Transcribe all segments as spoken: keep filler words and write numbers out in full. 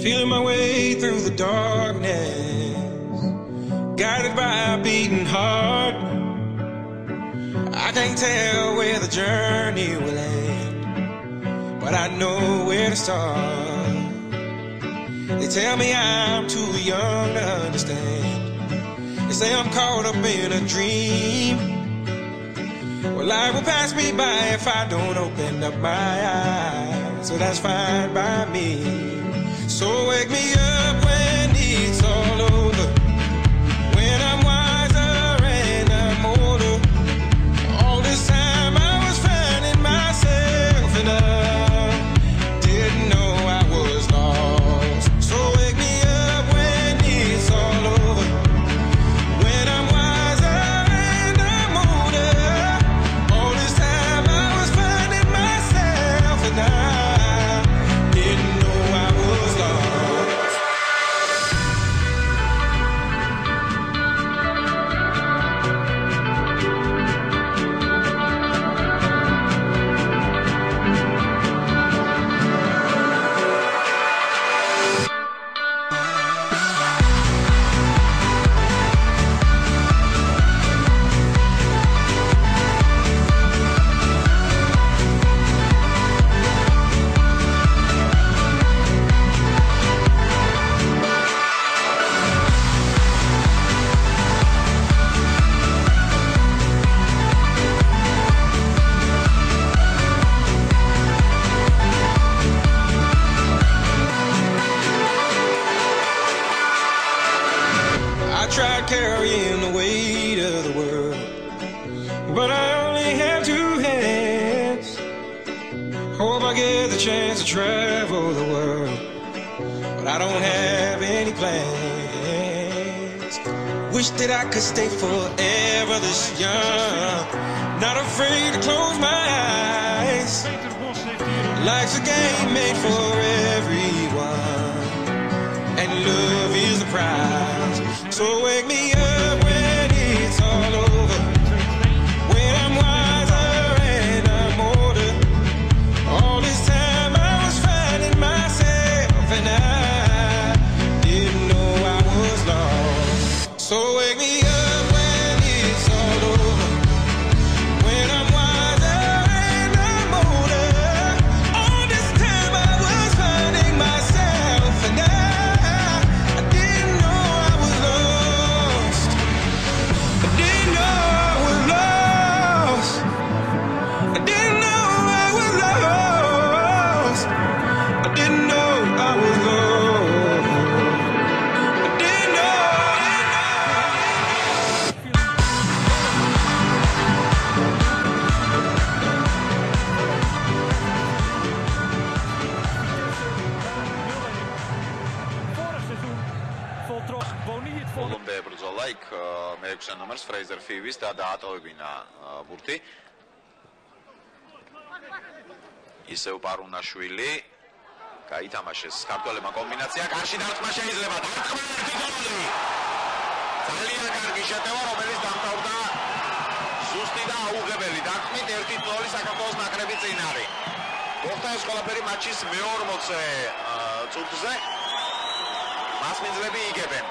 Feeling my way through the darkness, guided by a beating heart. I can't tell where the journey will end, but I know where to start. They tell me I'm too young to understand. They say I'm caught up in a dream. Well, life will pass me by if I don't open up my eyes, so that's fine by me. So wake me up when it's all over, when I'm wiser and I'm older. All this time I was finding myself and I didn't know I was lost. So wake me up when it's all over, when I'm wiser and I'm older. All this time I was finding myself and I didn't know I was lost. I tried carrying the weight of the world, but I only have two hands. Hope I get the chance to travel the world, but I don't have any plans. Wish that I could stay forever this young, not afraid to close my eyes. Life's a game made for everyone, and love is the prize. So wake me up when it's all over, when I'm wiser and I'm older. All this time I was finding myself and I didn't know I was lost. So wake me up when it's all over, when I'm wiser and I'm older. All this time I was finding myself and I, I didn't know I was lost. I didn't know I was lost. I didn't know I was lost. I didn't know I was lost. I didn't know. ბოლომდე ბრძოლა იქ მეექვსე ნომერს ფრეიზერ ფივის და დაატოვებინა ბურთი. ისევ პარუნაშვილი გაითამაშეს ქართველებმა კომბინაცია, კარში დარტყმა შეიძლება, დარტყმა ერთი გოლი. ძალიან კარგი შეტევა, რომელიც დამთავრდა ზუსტი და აუღებელი დარტყმით. ერთი ნული საქართველოს ნაკრების წინ არის. მოხდა ეს ყველაფერი მატჩის მეორმოცე წუთზე. მასპინძლები იგებენ.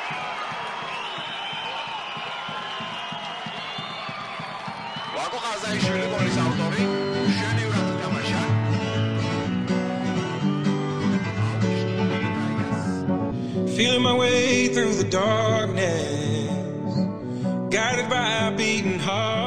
ვაკო ხაზაიშვილი გოლის ავტორი, ჟენიურად ითამაშა. Feeling my way through the darkness, guided by a beating heart.